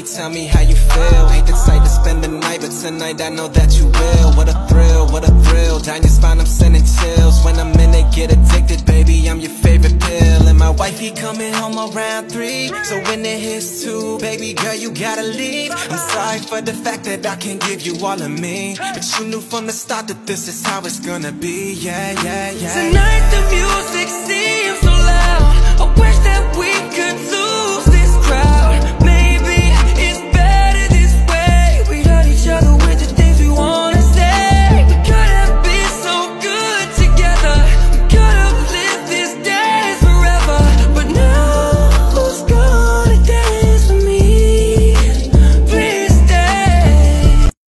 tell me how you feel. Ain't the type to spend the night, but tonight I know that you will. What a thrill, what a thrill. Down your spine, I'm sending chills. When I'm in it, get addicted, baby, I'm your favorite pill. And my wifey coming home around 3, so when it hits 2, baby girl, you gotta leave. I'm sorry for the fact that I can't give you all of me, but you knew from the start that this is how it's gonna be. Yeah, yeah, yeah. Tonight the music seems so loud. I wish